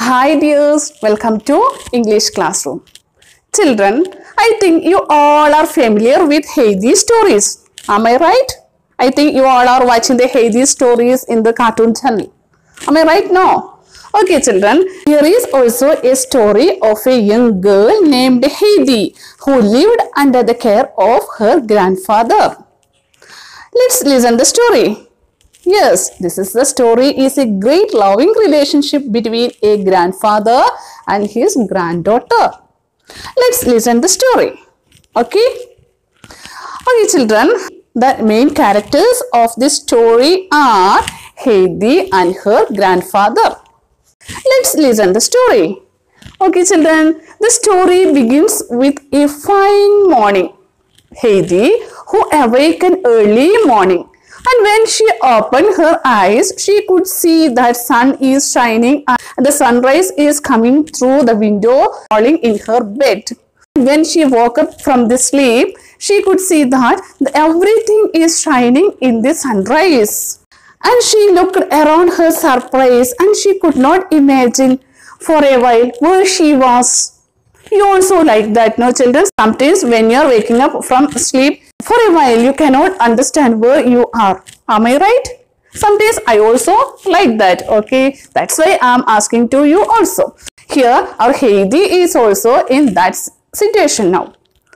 Hi dears, welcome to English classroom. Children, I think you all are familiar with Heidi stories. Am I right? I think you all are watching the Heidi stories in the cartoon channel. Am I right? No. Okay children, here is also a story of a young girl named Heidi who lived under the care of her grandfather. Let's listen the story. Yes, this is the story is a great loving relationship between a grandfather and his granddaughter. Let's listen the story. Okay? Okay children, the main characters of this story are Heidi and her grandfather. Let's listen the story. Okay children, the story begins with a fine morning. Heidi, who awakened early morning, and when she opened her eyes, she could see that sun is shining and the sunrise is coming through the window falling in her bed. When she woke up from the sleep, she could see that everything is shining in the sunrise. And she looked around her surprise and she could not imagine for a while where she was. You also like that, no children? Sometimes when you are waking up from sleep, for a while you cannot understand where you are. Am I right? Sometimes I also like that, okay? That's why I am asking to you also. Here our Heidi is also in that situation now.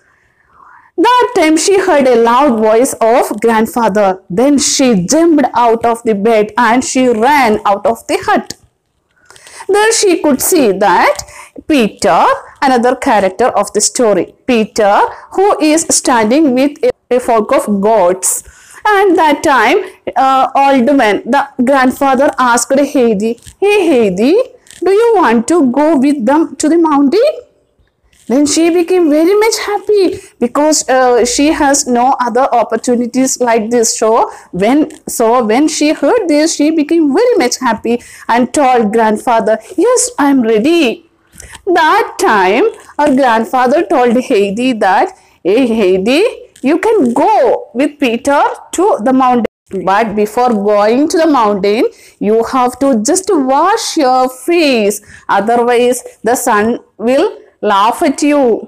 That time she heard a loud voice of grandfather. Then she jumped out of the bed and she ran out of the hut. There she could see that Peter, another character of the story, Peter, who is standing with a flock of goats. And that time, old man, the grandfather asked Heidi, "Hey Heidi, do you want to go with them to the mountain?" Then she became very much happy because she has no other opportunities like this. So when she heard this, she became very much happy and told grandfather, "Yes, I am ready." That time, her grandfather told Heidi that, "Hey Heidi, you can go with Peter to the mountain. But before going to the mountain, you have to just wash your face. Otherwise, the sun will laugh at you."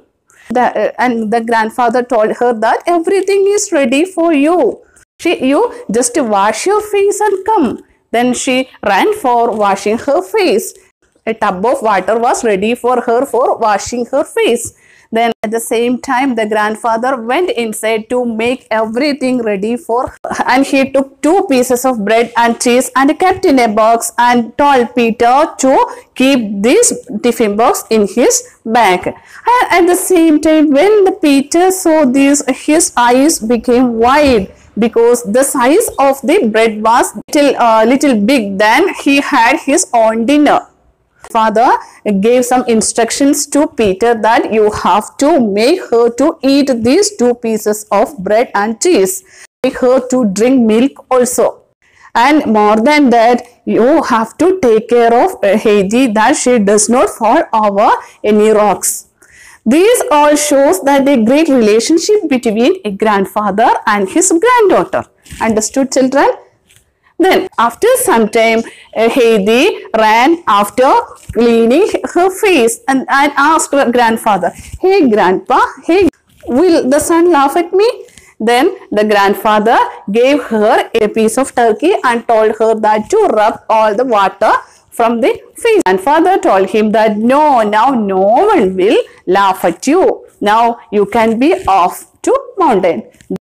And the grandfather told her that everything is ready for you. You just wash your face and come. Then she ran for washing her face. A tub of water was ready for her for washing her face. Then at the same time, the grandfather went inside to make everything ready for her. And he took 2 pieces of bread and cheese and kept in a box and told Peter to keep this tiffin box in his bag. And at the same time, when the Peter saw this, his eyes became wide because the size of the bread was little big than he had his own dinner. Father gave some instructions to Peter that you have to make her to eat these 2 pieces of bread and cheese. Make her to drink milk also. And more than that, you have to take care of Heidi that she does not fall over any rocks. This all shows that a great relationship between a grandfather and his granddaughter. Understood children? Then after some time, Heidi ran after cleaning her face and asked her grandfather, "Hey grandpa, hey, will the sun laugh at me?" Then the grandfather gave her a piece of turkey and told her that to rub all the water from the face. Grandfather told him that now no one will laugh at you. Now you can be off to mountain.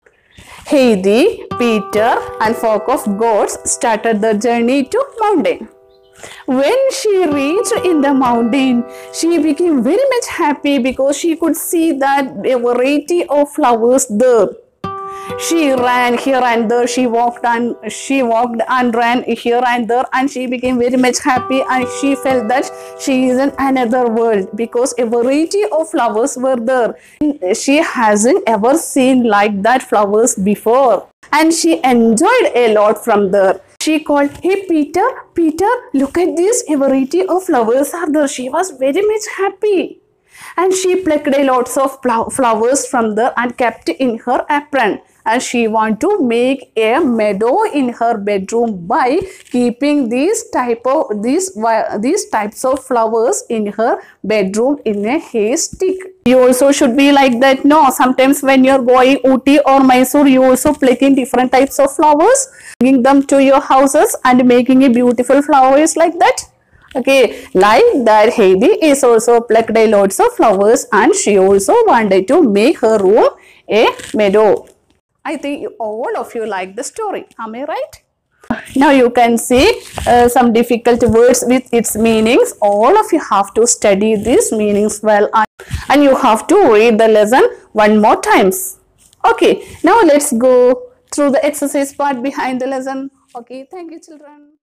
Heidi, Peter and flock of goats started the journey to mountain. When she reached in the mountain, she became very much happy because she could see that a variety of flowers there. She ran here and there, she walked and ran here and there, and she became very much happy and she felt that she is in another world because a variety of flowers were there. She hasn't ever seen like that flowers before and she enjoyed a lot from there. She called, "Hey Peter, Peter, look at this, a variety of flowers are there." She was very much happy. And she plucked a lots of flowers from there and kept in her apron. and she want to make a meadow in her bedroom by keeping these types of flowers in her bedroom in a hay stick. You also should be like that. No, sometimes when you're going Ooty or Mysore, you also plucking different types of flowers, bringing them to your houses and making a beautiful flowers like that. Okay, like that Heidi is also plucked a lots of flowers and she also wanted to make her room a meadow. I think all of you like the story. Am I right? Now you can see some difficult words with its meanings. All of you have to study these meanings well and you have to read the lesson one more times. Okay, now let's go through the exercise part behind the lesson. Okay, thank you children.